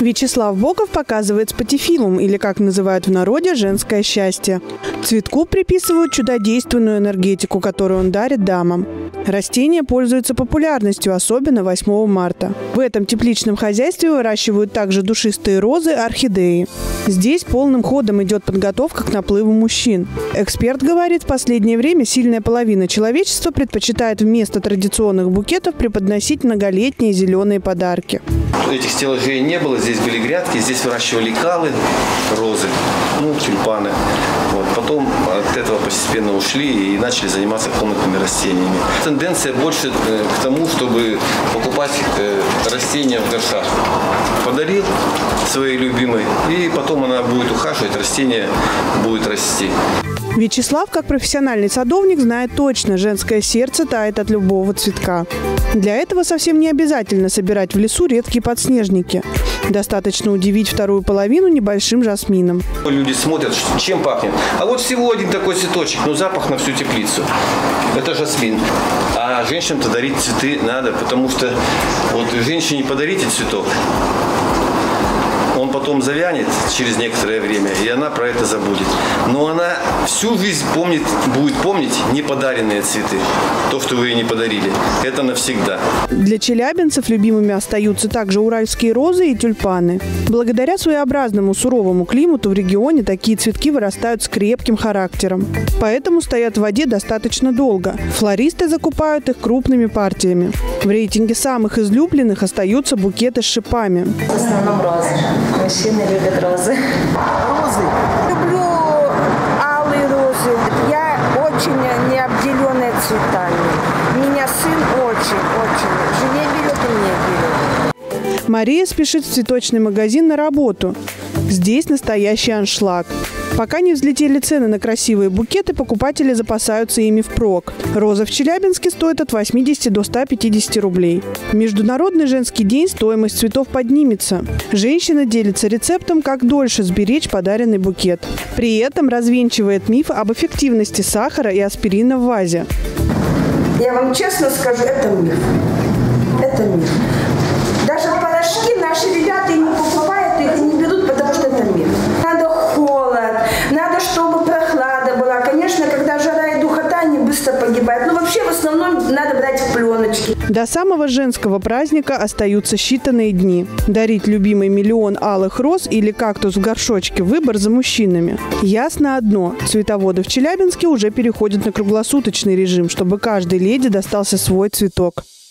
Вячеслав Боков показывает спатифилум, или, как называют в народе, женское счастье. Цветку приписывают чудодейственную энергетику, которую он дарит дамам. Растение пользуется популярностью, особенно 8 марта. В этом тепличном хозяйстве выращивают также душистые розы, орхидеи. Здесь полным ходом идет подготовка к наплыву мужчин. Эксперт говорит, в последнее время сильная половина человечества предпочитает вместо традиционных букетов преподносить многолетние зеленые подарки. Этих стеллажей не было, здесь были грядки, здесь выращивали калы, розы, тюльпаны. Потом от этого постепенно ушли и начали заниматься комнатными растениями. Тенденция больше к тому, чтобы покупать растения в горшках. Подарил своей любимой, и потом она будет ухаживать, растение будет расти. Вячеслав, как профессиональный садовник, знает точно, женское сердце тает от любого цветка. Для этого совсем не обязательно собирать в лесу редкие подснежники. Достаточно удивить вторую половину небольшим жасмином. Люди смотрят, чем пахнет. А вот всего один такой цветочек, но запах на всю теплицу. Это жасмин. А женщинам-то дарить цветы надо, потому что вот женщине подарите цветок, он потом завянет через некоторое время, и она про это забудет. Но она всю жизнь будет помнить неподаренные цветы. То, что вы ей не подарили, это навсегда. Для челябинцев любимыми остаются также уральские розы и тюльпаны. Благодаря своеобразному суровому климату в регионе такие цветки вырастают с крепким характером. Поэтому стоят в воде достаточно долго. Флористы закупают их крупными партиями. В рейтинге самых излюбленных остаются букеты с шипами. В основном розы. Мужчины любят розы. Розы. Люблю алые розы. Я очень не обделенная цветами. Меня сын очень жене берет и мне берет. Мария спешит в цветочный магазин на работу. Здесь настоящий аншлаг. Пока не взлетели цены на красивые букеты, покупатели запасаются ими впрок. Роза в Челябинске стоит от 80 до 150 рублей. В Международный женский день стоимость цветов поднимется. Женщина делится рецептом, как дольше сберечь подаренный букет. При этом развенчивает миф об эффективности сахара и аспирина в вазе. Я вам честно скажу, это миф. Это миф. Даже порошки наши ребята не покупают, их не берут, потому что это миф. Надо холод, надо, чтобы прохлада была. Конечно, когда жара и духота, они быстро погибают. Но вообще в основном надо брать в пленочки. До самого женского праздника остаются считанные дни. Дарить любимый миллион алых роз или кактус в горшочке – выбор за мужчинами. Ясно одно – цветоводы в Челябинске уже переходят на круглосуточный режим, чтобы каждой леди достался свой цветок.